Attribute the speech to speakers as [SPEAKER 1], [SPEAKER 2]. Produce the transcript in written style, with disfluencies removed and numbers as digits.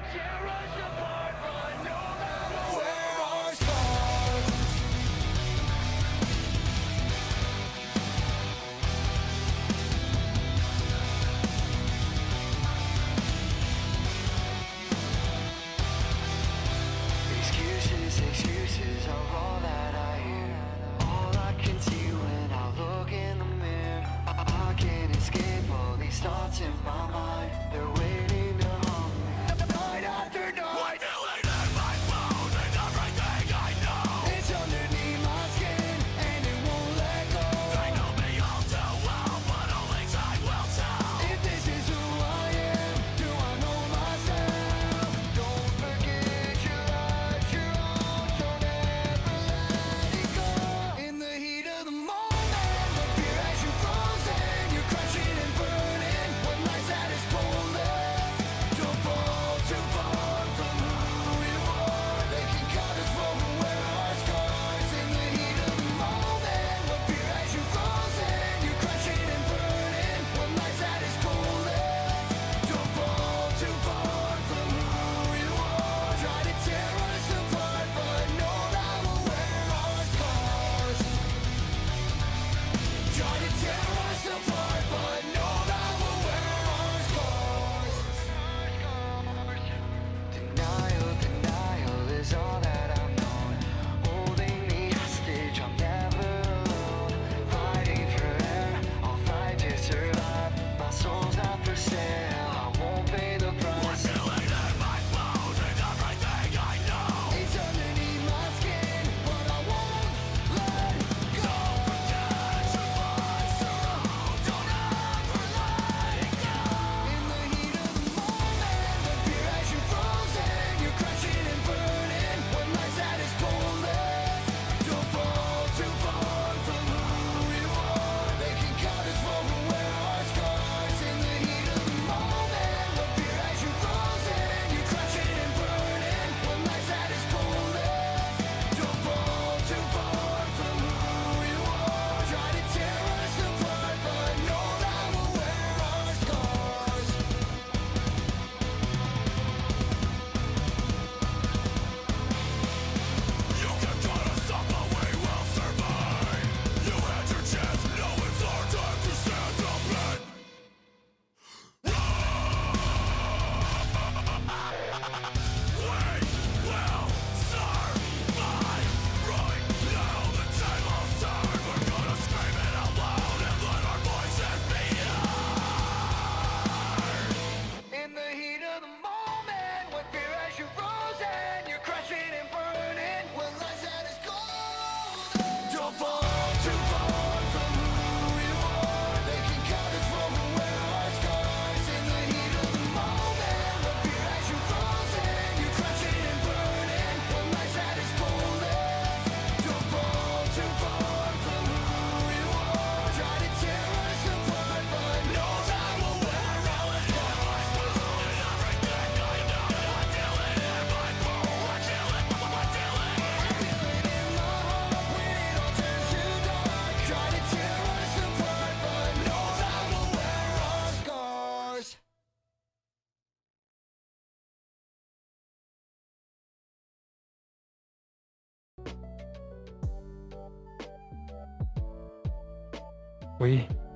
[SPEAKER 1] Excuses are all that I hear. All I can see when I look in the mirror. I can't escape all these thoughts in my mind. They're waiting to haunt me night after night. We're feeling in my bones and everything I know. It's underneath my skin and it won't let go. They know me all too well, but only time will tell. If this is who I am, do I know myself? Don't forget your life, your own. Don't ever let it go. In the heat of the moment, the fear has you frozen. You're crashing and burning when life's at its coldest. Don't fall too far from who you are. They can cut us from where our scars. In the heat of the moment, the fear has you frozen. You're crashing and burning when life's at its coldest. Don't fall too far from who you are. Try to tear us apart, but know that we'll wear our scars. Try to tear us apart, but know that we'll wear our scars. Denial is all that I've known. Holding me hostage, I'm never alone. Fighting for air, I'll fight to survive. My soul's not for sale, I won't pay the price. We're feeling in my bones and everything I know. It's underneath my skin, but I won't let go. Don't forget your life's your own. Don't ever let it go. In the heat of the moment, the fear has you frozen. You're crashing and burning when life's at its coldest. Don't fall too far from who you are. They can cut us from where our scars. In the heat of the moment, the fear has you frozen. You're crashing and burning when life's at its coldest. Don't fall too far from who you are. Try to tear us apart, but know that we'll wear our scars. You can cut us off, but we will survive. You had your chance, now it's our time to stand up and we will survive. Right now the table's turned. We're gonna scream it out loud and let our voices be heard. In the heat of the moment, when fear has you frozen, you're crashing and burning when life's at its coldest. Don't fall too far from who you are. They can cut us from where our scars. In the heat of the moment, when fear has you frozen, you're crashing and burning when life's at its coldest. Don't fall too far from who you are. Try to tear us apart, but know that we'll wear our scars. Everything I know, I feel it in my bones. I feel it in my heart when it all turns to dark. Try to tear us apart, but know that we'll wear our scars.
[SPEAKER 2] Oui,